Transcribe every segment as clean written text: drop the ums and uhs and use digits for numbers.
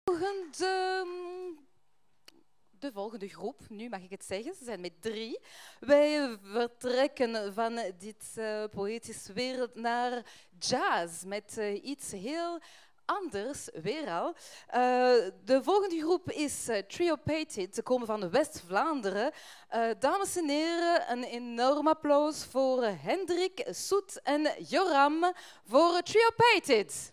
De volgende groep, nu mag ik het zeggen, ze zijn met 3. Wij vertrekken van dit poëtische wereld naar jazz met iets heel anders, weer al. De volgende groep is Trio Pated, ze komen van West-Vlaanderen. Dames en heren, een enorm applaus voor Hendrik, Soet en Joram voor Trio Pated.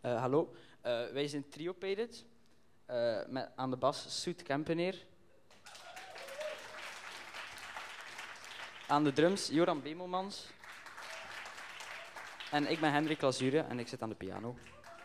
Hallo, wij zijn Triopated, met aan de bas Soet Kempeneer. Aan de drums Joram Bemelmans. En ik ben Hendrik Lazure en ik zit aan de piano.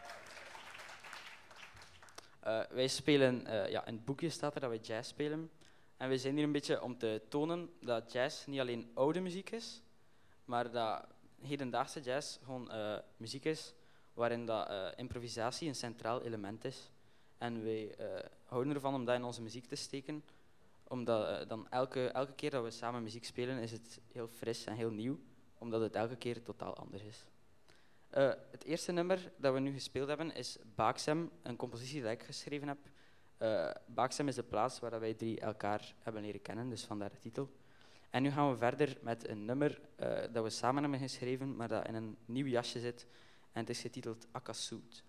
Wij spelen, in het boekje staat er dat wij jazz spelen. En we zijn hier een beetje om te tonen dat jazz niet alleen oude muziek is, maar dat hedendaagse jazz gewoon muziek is waarin dat, improvisatie een centraal element is. En wij houden ervan om dat in onze muziek te steken, omdat dan elke keer dat we samen muziek spelen is het heel fris en heel nieuw, omdat het elke keer totaal anders is. Het eerste nummer dat we nu gespeeld hebben is Baaksem, een compositie dat ik geschreven heb. Baaksem is de plaats waar wij drie elkaar hebben leren kennen, dus vandaar de titel. En nu gaan we verder met een nummer dat we samen hebben geschreven, maar dat in een nieuw jasje zit. En het is getiteld Akasuut.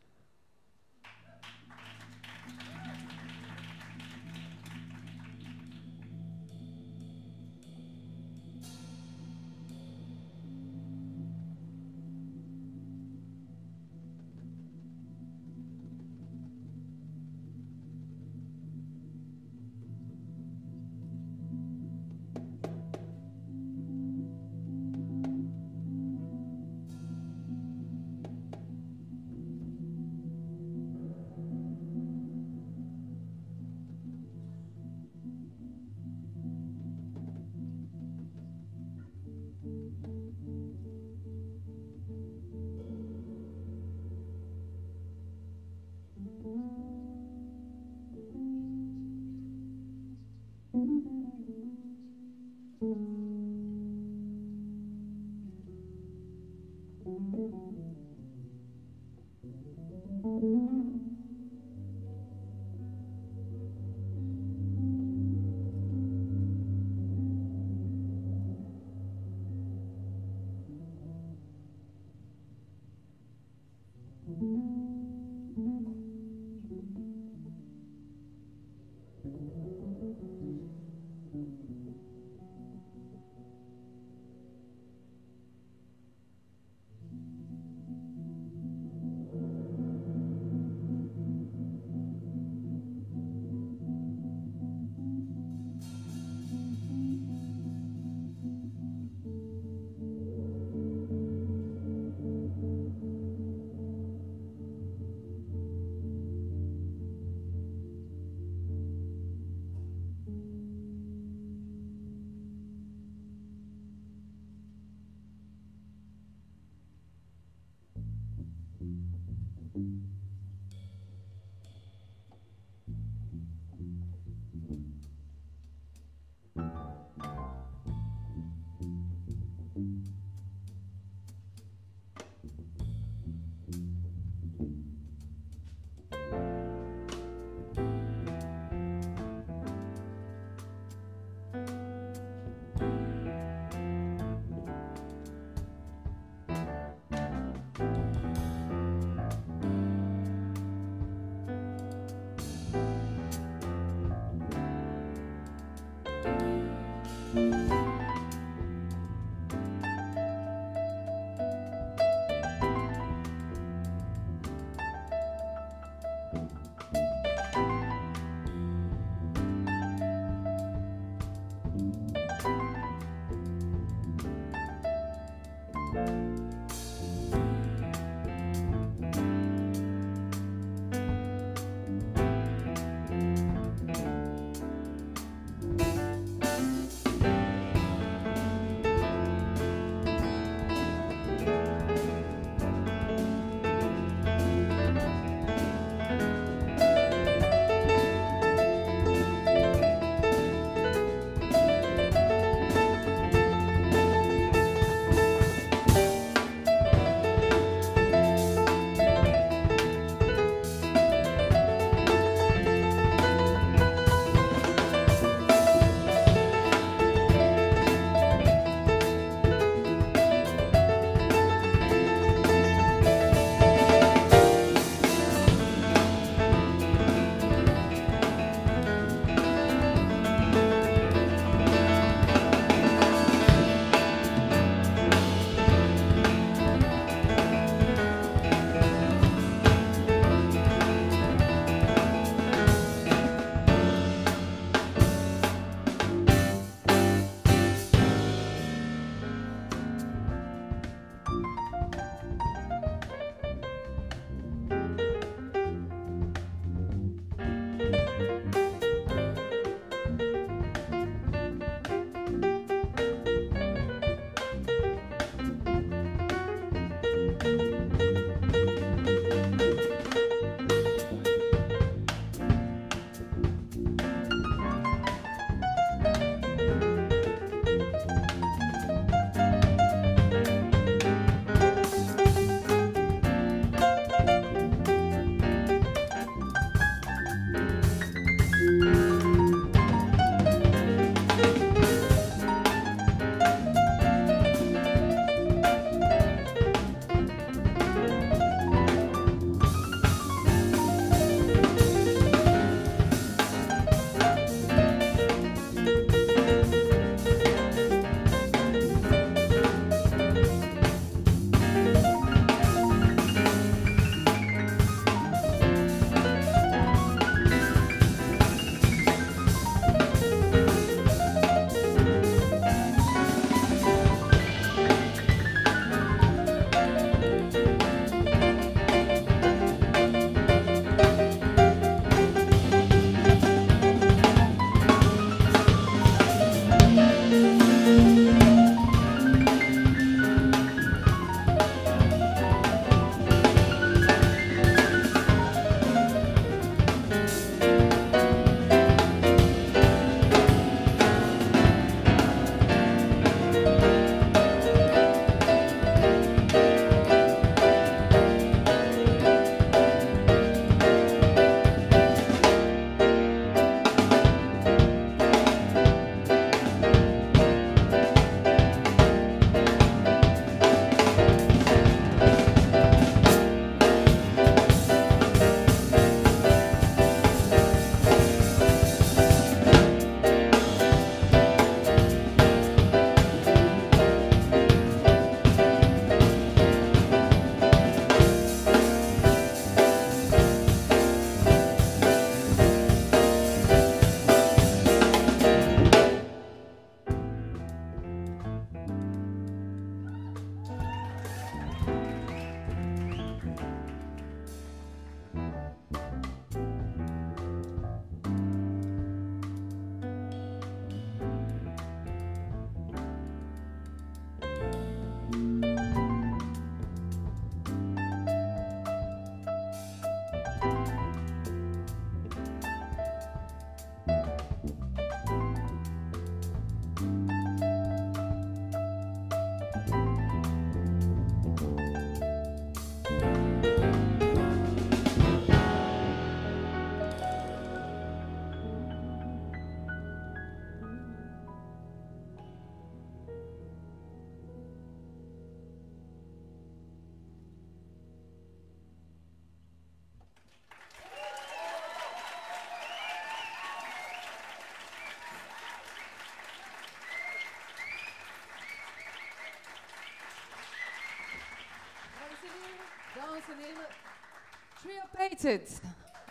Dames en heren, Triopated.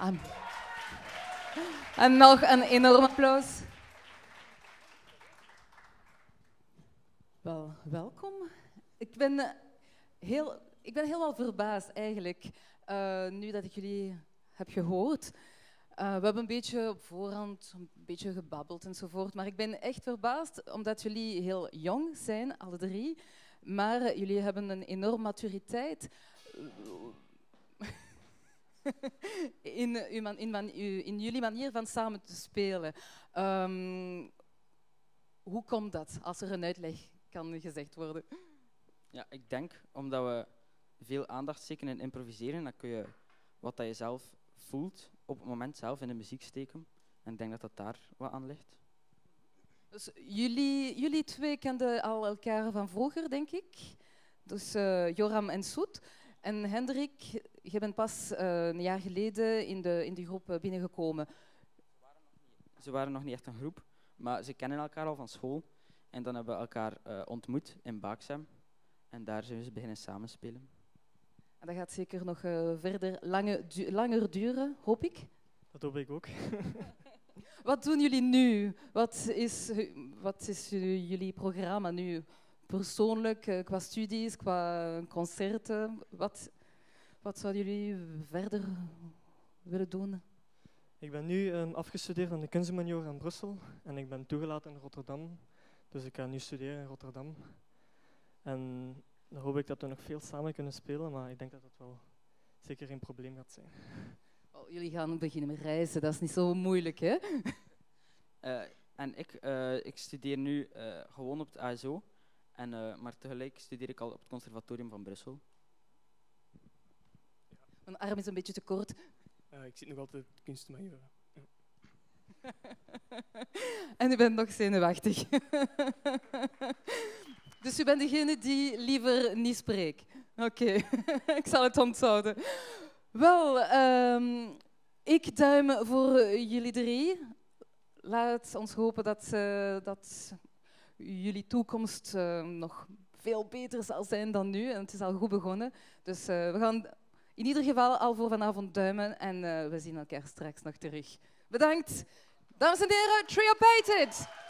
En nog een enorm applaus. Wel, welkom. Ik ben helemaal verbaasd eigenlijk, nu dat ik jullie heb gehoord. We hebben een beetje op voorhand een beetje gebabbeld enzovoort, maar ik ben echt verbaasd omdat jullie heel jong zijn, alle drie, maar jullie hebben een enorme maturiteit in jullie manier van samen te spelen. Hoe komt dat, als er een uitleg kan gezegd worden? Ja, ik denk omdat we veel aandacht steken in improviseren, dan kun je wat dat je zelf voelt op het moment zelf in de muziek steken. En ik denk dat dat daar wat aan ligt. Dus jullie twee kenden al elkaar van vroeger, denk ik. Dus Joram en Soet. En Hendrik, je bent pas een jaar geleden in die groep binnengekomen. Ze waren nog niet echt een groep, maar ze kennen elkaar al van school. En dan hebben we elkaar ontmoet in Baaksem. En daar zijn we dus beginnen samenspelen. En dat gaat zeker nog verder langer duren, hoop ik. Dat hoop ik ook. Wat doen jullie nu? Wat is jullie programma nu? Persoonlijk, qua studies, qua concerten? Wat zouden jullie verder willen doen? Ik ben nu afgestudeerd aan de kunstmajor in Brussel en ik ben toegelaten in Rotterdam. Dus ik ga nu studeren in Rotterdam. En dan hoop ik dat we nog veel samen kunnen spelen, maar ik denk dat dat wel zeker geen probleem gaat zijn. Oh, jullie gaan beginnen met reizen, dat is niet zo moeilijk, hè? En ik studeer nu gewoon op het ASO, maar tegelijk studeer ik al op het Conservatorium van Brussel. Mijn arm is een beetje te kort. Ik zit nog altijd kunstmajor. Ja. En u bent nog zenuwachtig. Dus u bent degene die liever niet spreekt. Oké, ik zal het onthouden. Wel, ik duim voor jullie drie. Laat ons hopen dat jullie toekomst nog veel beter zal zijn dan nu. En het is al goed begonnen. Dus we gaan in ieder geval al voor vanavond duimen. En we zien elkaar straks nog terug. Bedankt. Dames en heren, Triopated!